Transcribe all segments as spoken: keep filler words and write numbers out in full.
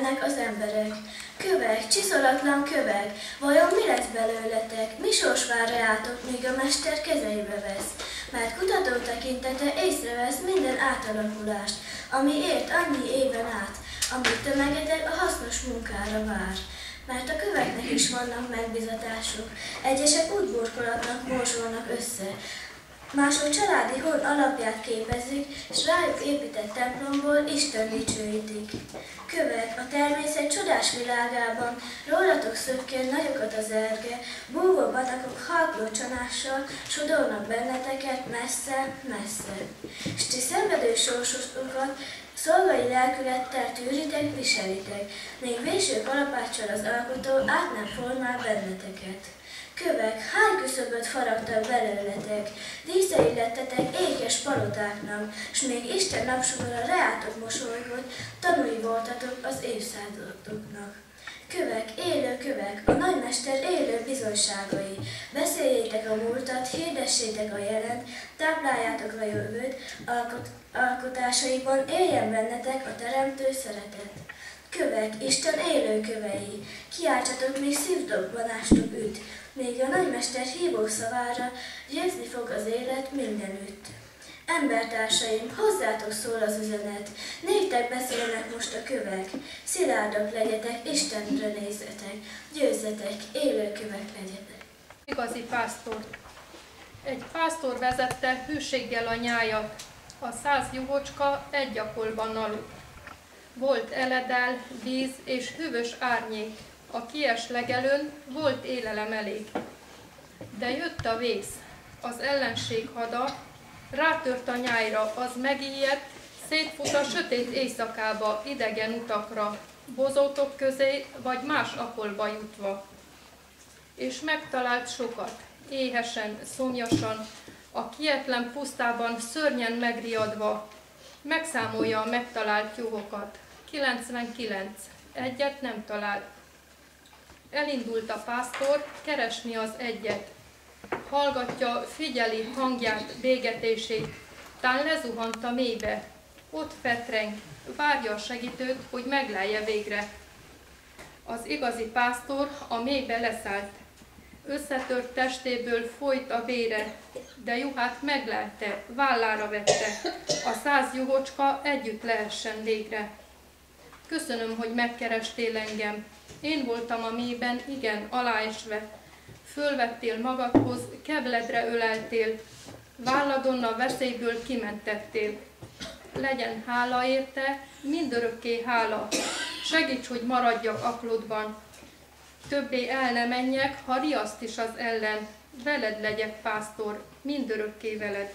mennek az emberek. Kövek, csiszolatlan kövek, vajon mi lesz belőletek? Mi sors vár reátok, míg a mester kezeibe vesz? Mert kutató tekintete észrevesz minden átalakulást, ami ért annyi éven át, amit tömegetek a hasznos munkára vár. Mert a köveknek is vannak megbizatások, egyesek úgy burkolatnak, morzsolnak össze, mások családi hord alapját képezik, s rájuk épített templomból Isten dicsőítik. Kövek, a természet csodás világában, rólatok szökken nagyokat az erge, búvó patakok halkló csanással sodornak benneteket messze, messze. S ti szenvedő sorsotokat szolgai lelkülettel tűritek, viselitek, még véső kalapáccsal az alkotó át nem formál benneteket. Kövek, hány küszöböt faragtak belőletek, díszei lettetek ékes palotáknak, s még Isten napsugara reátok mosolygott, tanúi voltatok az évszázadoknak. Kövek, élő kövek, a nagymester élő bizonyságai, beszéljétek a múltat, hirdessétek a jelent, tápláljátok a jövőt, alkot, alkotásaiban éljen bennetek a teremtő szeretet. Kövek, Isten élő kövei, kiáltsatok, még szívdobbanástok üt, még a nagymester hívó szavára győzni fog az élet mindenütt. Embertársaim, hozzátok szól az üzenet, néktek beszélnek most a kövek, szilárdak legyetek, Istenre nézzetek, győzzetek, élő kövek legyetek. Igazi pásztor. Egy pásztor vezette hűséggel a nyájat, a száz juhocska egy akolban aludt. Volt eledel, víz és hűvös árnyék, a kies legelőn volt élelem elég. De jött a vész, az ellenség hada, rátört a nyájra, az megijedt, szétfut a sötét éjszakába, idegen utakra, bozótok közé vagy más akolba jutva. És megtalált sokat, éhesen, szomjasan, a kietlen pusztában szörnyen megriadva, megszámolja a megtalált juhokat. kilencvenkilenc. Egyet nem talált. Elindult a pásztor keresni az egyet. Hallgatja, figyeli hangját, bégetését, tán lezuhant a mélybe. Ott fetreng, várja a segítőt, hogy meglelje végre. Az igazi pásztor a mélybe leszállt. Összetört testéből folyt a vére, de juhát meglelte, vállára vette, a száz juhocska együtt lehessen végre. Köszönöm, hogy megkerestél engem. Én voltam a mélyben, igen, aláesve. Fölvettél magadhoz, kebledre öleltél, válladon a veszélyből kimentettél. Legyen hála érte, mindörökké hála. Segíts, hogy maradjak aklodban. Többé el ne menjek, ha riaszt is az ellen. Veled legyek, pásztor, mindörökké veled.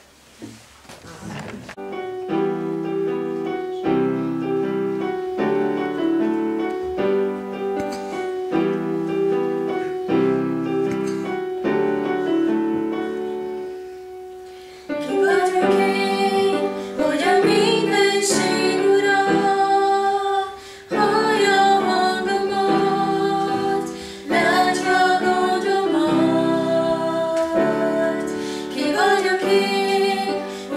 Ki vagyok én,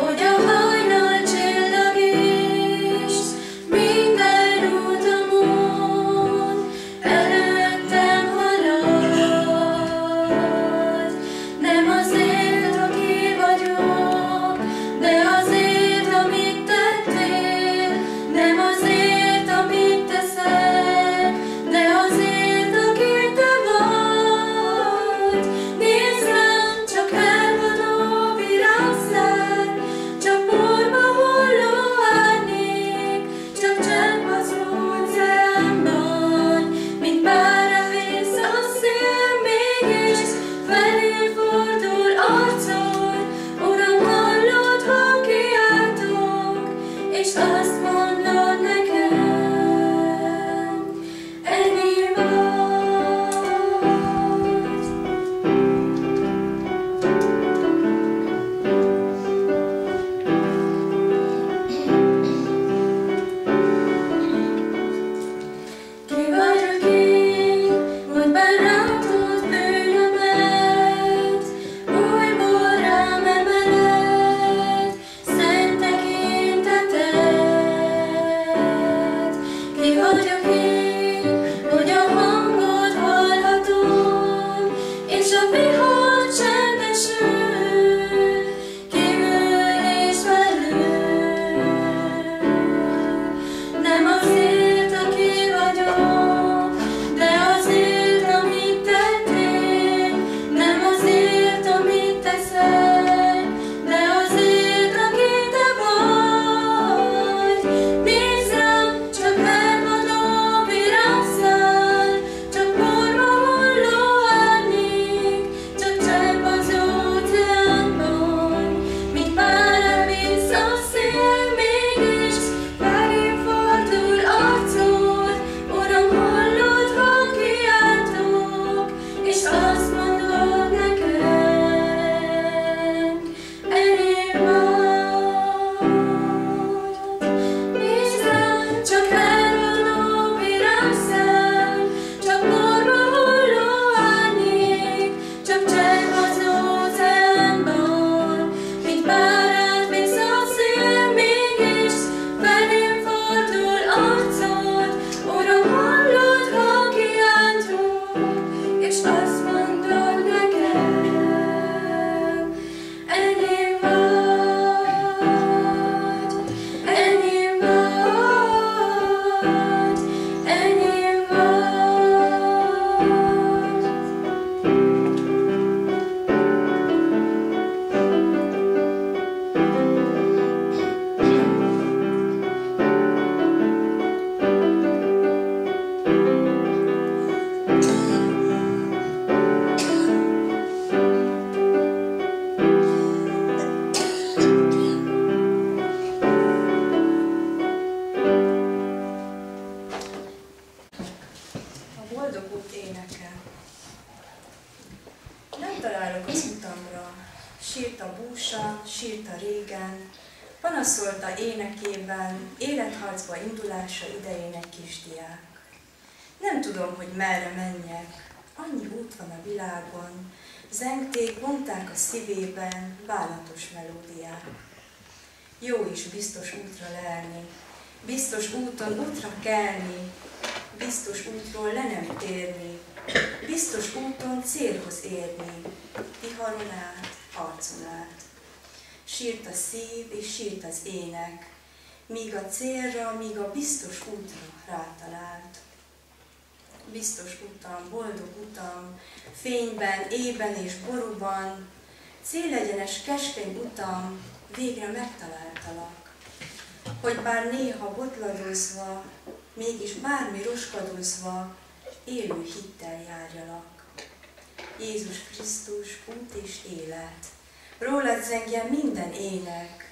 találok az utamra, sírt a búsa, sírt a régen, panaszolta énekében, életharcba indulása idejének kisdiák. Nem tudom, hogy merre menjek, annyi út van a világon, zengték, vonták a szívében bánatos melódiák. Jó is biztos útra lelni, biztos úton útra kelni, biztos útról le nem térni, biztos úton célhoz érni, viharon át, arcon át. Sírt a szív és sírt az ének, míg a célra, míg a biztos útra rátalált. Biztos utam, boldog utam, fényben, ében és borúban, célegyenes keskeny utam, végre megtaláltalak. Hogy bár néha botladozva, mégis bármi roskadozva, élő hittel járjalak. Jézus Krisztus, út és élet, rólad zengjen minden ének.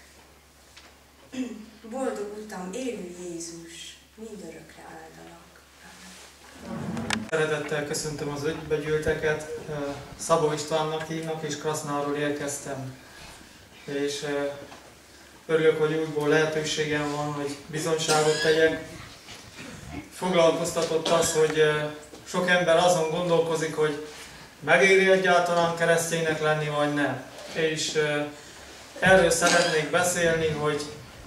Boldog utam, élő Jézus, mindörökre áldalak. Szeretettel köszöntöm az ötbegyűlteket, Szabó Istvánnak hívnak, és Krasznáról érkeztem. És örülök, hogy újból lehetőségem van, hogy bizonyságot tegyek. Foglalkoztatott az, hogy sok ember azon gondolkozik, hogy megéri egyáltalán kereszténynek lenni, vagy nem. És erről szeretnék beszélni, hogy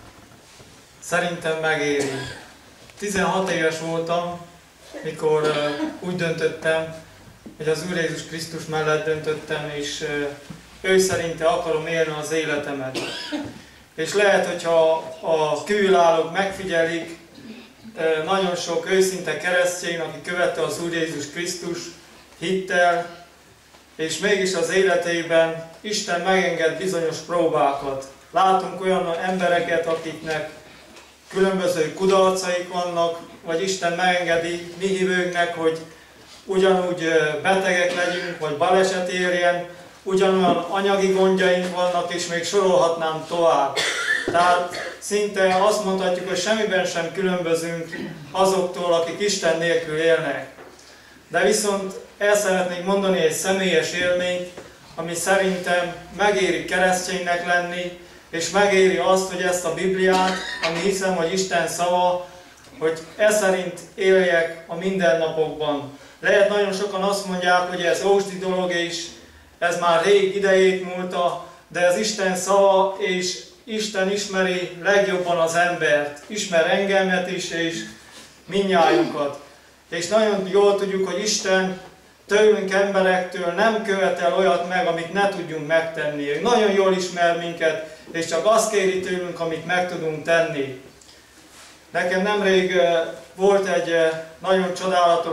szerintem megéri. tizenhat éves voltam, mikor úgy döntöttem, hogy az Úr Jézus Krisztus mellett döntöttem, és ő szerinte akarom élni az életemet. És lehet, hogyha a kívülállók megfigyelik, nagyon sok őszinte keresztény, aki követte az Úr Jézus Krisztus hittel, és mégis az életében Isten megenged bizonyos próbákat. Látunk olyan embereket, akiknek különböző kudarcaik vannak, vagy Isten megengedi mi hívőknek, hogy ugyanúgy betegek legyünk, vagy baleset érjen, ugyanolyan anyagi gondjaink vannak, és még sorolhatnám tovább. Tehát szinte azt mondhatjuk, hogy semmiben sem különbözünk azoktól, akik Isten nélkül élnek. De viszont el szeretnék mondani egy személyes élményt, ami szerintem megéri kereszténynek lenni, és megéri azt, hogy ezt a Bibliát, ami hiszem, hogy Isten szava, hogy e szerint éljek a mindennapokban. Lehet nagyon sokan azt mondják, hogy ez ósdi dolog, és ez már rég idejét múlta, de ez Isten szava, és Isten ismeri legjobban az embert. Ismer engemet is, és mindnyájunkat. És nagyon jól tudjuk, hogy Isten tőlünk emberektől nem követel olyat meg, amit ne tudjunk megtenni. Ő nagyon jól ismer minket, és csak azt kéri tőlünk, amit meg tudunk tenni. Nekem nemrég volt egy nagyon csodálatos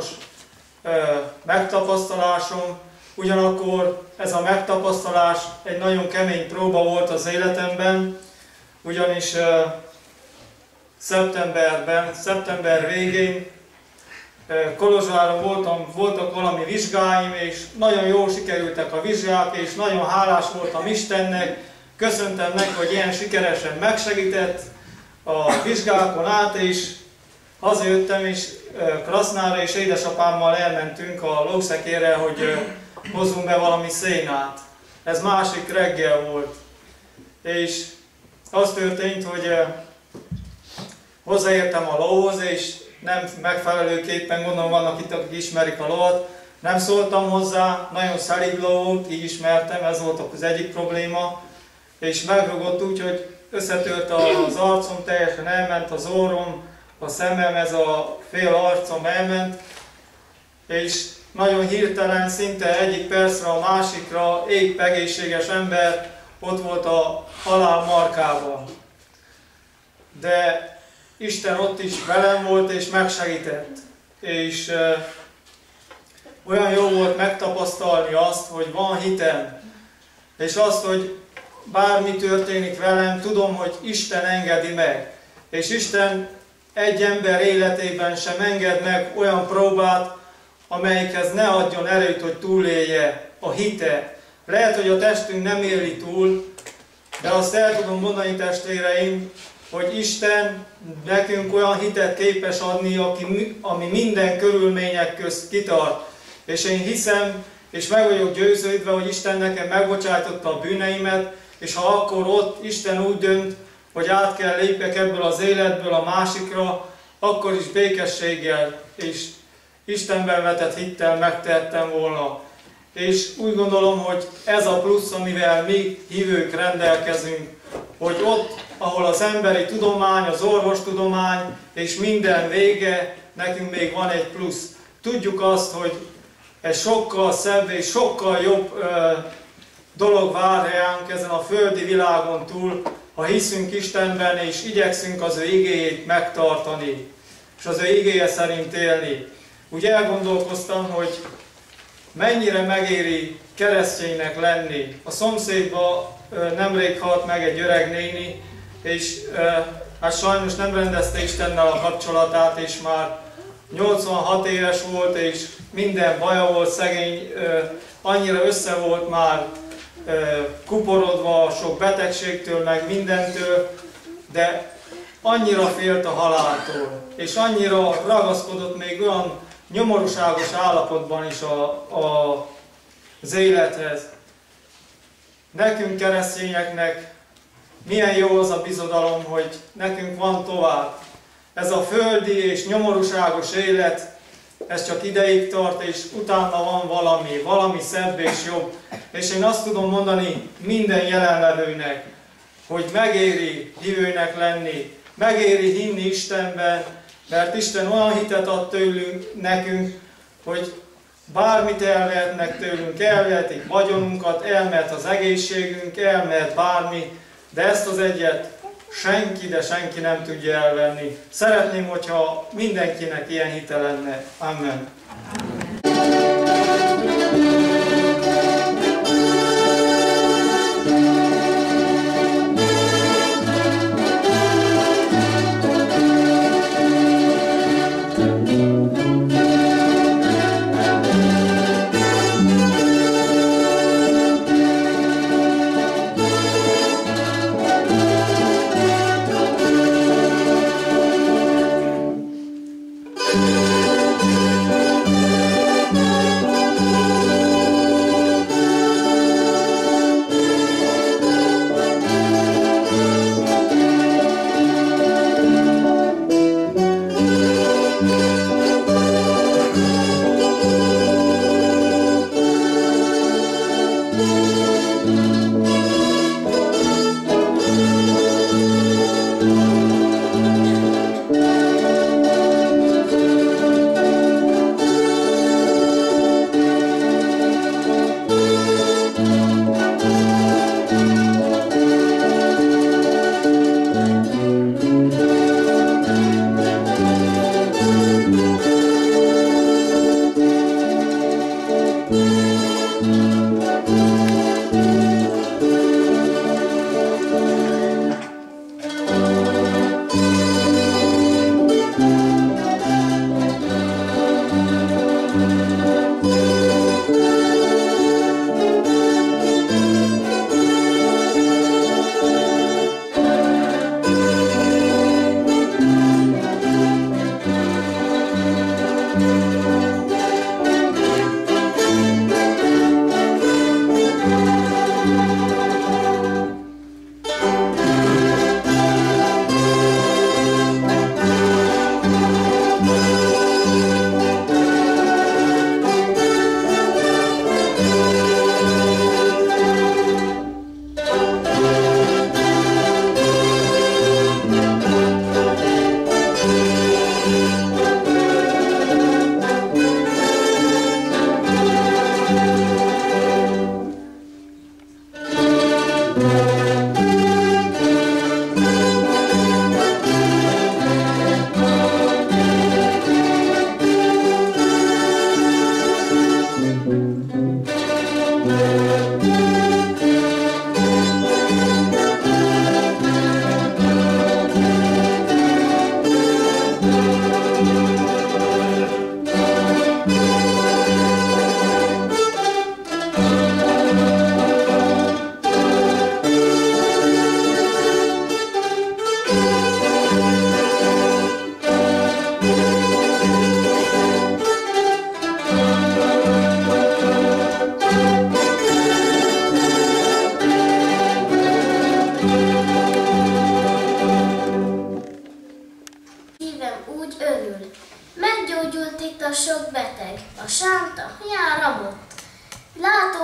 megtapasztalásom, ugyanakkor ez a megtapasztalás egy nagyon kemény próba volt az életemben, ugyanis szeptemberben, szeptember végén Kolozsváron voltam, voltak valami vizsgáim, és nagyon jól sikerültek a vizsgák, és nagyon hálás voltam Istennek, köszöntem neki, hogy ilyen sikeresen megsegített a vizsgákon át, és hazajöttem, és Krasznára és édesapámmal elmentünk a lószekérre, hogy hozzunk be valami szénát. Ez másik reggel volt. És az történt, hogy hozzáértem a lóhoz, és nem megfelelőképpen, gondolom vannak itt, akik ismerik a lovat, nem szóltam hozzá, nagyon szelíd ló volt, így ismertem, ez volt az egyik probléma, és megrugott úgy, hogy összetört az arcom, teljesen elment az orrom, a szemem, ez a fél arcom elment, és nagyon hirtelen, szinte egyik percre a másikra épp egészséges ember ott volt a halál markában. De Isten ott is velem volt és megsegített. És e, olyan jó volt megtapasztalni azt, hogy van hitem, és azt, hogy bármi történik velem, tudom, hogy Isten engedi meg. És Isten egy ember életében sem enged meg olyan próbát, amelyikhez ne adjon erőt, hogy túlélje a hite. Lehet, hogy a testünk nem éli túl, de azt el tudom mondani, testvéreim, hogy Isten nekünk olyan hitet képes adni, aki, ami minden körülmények közt kitart. És én hiszem, és meg vagyok győződve, hogy Isten nekem megbocsájtotta a bűneimet, és ha akkor ott Isten úgy dönt, hogy át kell lépjek ebből az életből a másikra, akkor is békességgel és Istenben vetett hittel megtehettem volna. És úgy gondolom, hogy ez a plusz, amivel mi hívők rendelkezünk, hogy ott, ahol az emberi tudomány, az orvostudomány és minden vége, nekünk még van egy plusz. Tudjuk azt, hogy egy sokkal szebb és sokkal jobb ö, dolog vár ránk ezen a földi világon túl, ha hiszünk Istenben és igyekszünk az ő igéjét megtartani, és az ő igéje szerint élni. Úgy elgondolkoztam, hogy mennyire megéri kereszténynek lenni. A szomszédban nemrég halt meg egy öreg néni, és hát sajnos nem rendezte Istennel a kapcsolatát, és már nyolcvanhat éves volt, és minden baja volt, szegény, annyira össze volt már kuporodva sok betegségtől, meg mindentől, de annyira félt a haláltól, és annyira ragaszkodott még olyan nyomorúságos állapotban is a, a, az élethez. Nekünk keresztényeknek milyen jó az a bizodalom, hogy nekünk van tovább. Ez a földi és nyomorúságos élet, ez csak ideig tart, és utána van valami, valami szebb és jobb. És én azt tudom mondani minden jelenlevőnek, hogy megéri hívőnek lenni, megéri hinni Istenben, mert Isten olyan hitet ad tőlünk, nekünk, hogy bármit elvehetnek tőlünk, elvehetik vagyonunkat, elmehet az egészségünk, elmehet bármi, de ezt az egyet senki, de senki nem tudja elvenni. Szeretném, hogyha mindenkinek ilyen hite lenne. Amen.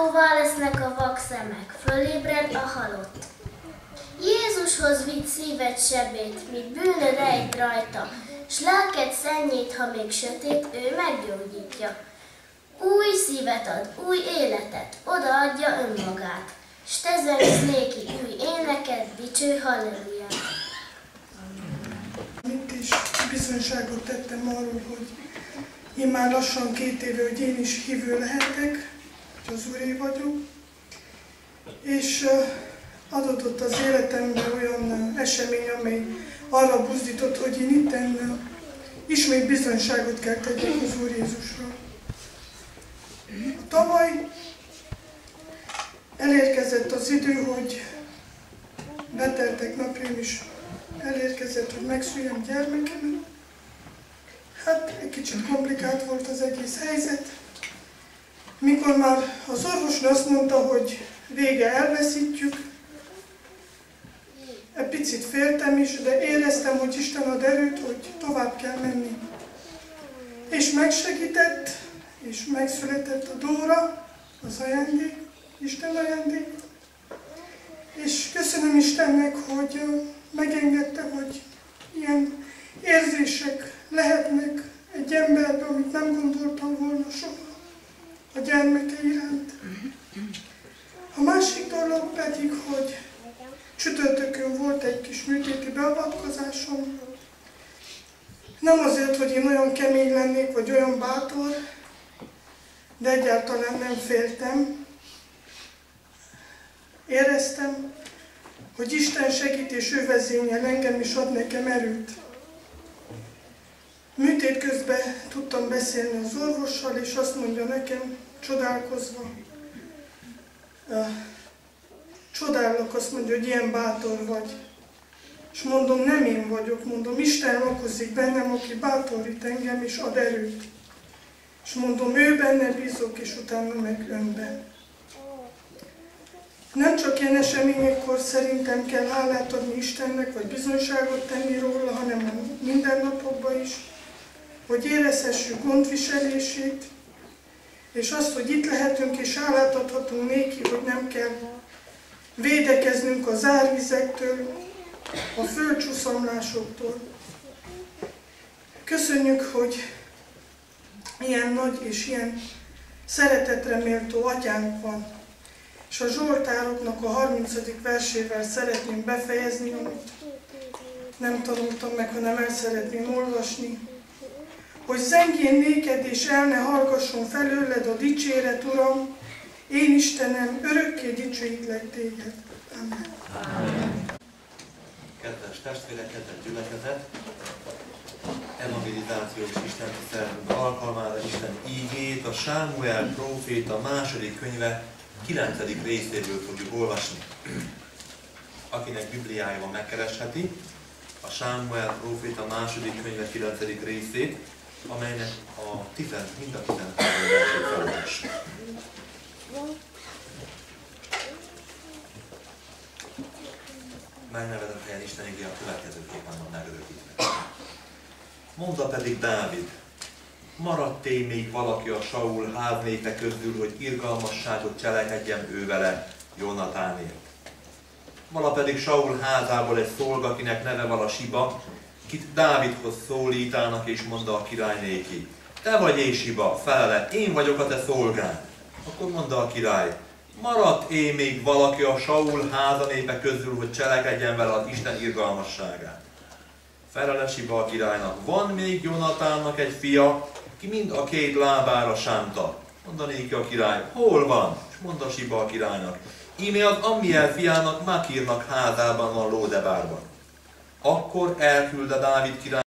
Látóvá lesznek a vak szemek, fölébred a halott. Jézushoz vidd szíved sebét, míg bűnöd ejt rajta, s lelked szennyét, ha még sötét, ő meggyógyítja. Új szívet ad, új életet, odaadja önmagát, s te zensz néki új éneket, dicső halleluját. Itt is bizonyságot tettem arról, hogy én már lassan két éve, hogy én is hívő lehetek, hogy az Úré vagyok, és adott az életemben olyan esemény, amely arra buzdított, hogy én itten ismét bizonyságot kell tegyek az Úr Jézusról. Tavaly elérkezett az idő, hogy beteltek napjaim is, elérkezett, hogy megszüljem gyermekemet. Hát egy kicsit komplikált volt az egész helyzet. Mikor már az orvosnő azt mondta, hogy vége, elveszítjük, egy picit féltem is, de éreztem, hogy Isten ad erőt, hogy tovább kell menni. És megsegített, és megszületett a Dóra, az ajándék, Isten ajándék. És köszönöm Istennek, hogy megengedte, hogy ilyen érzések lehetnek egy emberben, amit nem gondoltam volna soha a gyermeke iránt. A másik dolog pedig, hogy csütörtökön volt egy kis műtéti beavatkozásom. Nem azért, hogy én olyan kemény lennék, vagy olyan bátor, de egyáltalán nem féltem. Éreztem, hogy Isten segít és ő vezényel engem, és ad nekem erőt. Műtét közben tudtam beszélni az orvossal, és azt mondja nekem, csodálkozva, Csodállak, azt mondja, hogy ilyen bátor vagy. És mondom, nem én vagyok, mondom, Isten lakozik bennem, aki bátorít engem és ad erőt. És mondom, ő benne bízok, és utána meg önben. Nem csak ilyen eseményekkor szerintem kell hálát adni Istennek, vagy bizonyságot tenni róla, hanem a mindennapokban is, hogy érezhessük gondviselését, és azt, hogy itt lehetünk és hálát adhatunk néki, hogy nem kell védekeznünk az árvizektől, a földcsúszamlásoktól. Köszönjük, hogy ilyen nagy és ilyen szeretetre méltó atyánk van. És a Zsoltároknak a harmincadik versével szeretném befejezni, amit nem tanultam meg, hanem el szeretném olvasni. Hogy zengjen néked, és el ne hallgasson felőled a dicséret, Uram, én Istenem, örökké dicsőítlek téged. Amen. Amen. Kedves testvérek, kedves gyülekezet, evangelizációs istentiszteletünk alkalmára Isten ígét, a Sámuel próféta második könyve kilencedik részéből fogjuk olvasni. Akinek Bibliája van, megkeresheti a Sámuel próféta második könyve kilencedik részét, amelynek a tizen, mind a tizenhárom versét felolvassuk. Megnevezett helyen Isten igéje a következőképpen van megörökítve. Mondta pedig Dávid, maradt-e még valaki a Saul háznépe közül, hogy irgalmasságot cselekedjen ő vele Jónatánért. Vala pedig Saul házából egy szolga, akinek neve vala Siba, kit Dávidhoz szólítának, és mondta a király néki, te vagy én Siba, felele, én vagyok a te szolgád. Akkor mondta a király, maradt-e még valaki a Saul házanépe közül, hogy cselekedjen vele az Isten irgalmasságát. Felele Siba a királynak, van még Jonatánnak egy fia, ki mind a két lábára sánta. Mondanéki a király, hol van? És mondta Siba a királynak, íme az Ammiel fiának Makírnak házában van Lódebárban. Akkor elküldte Dávid király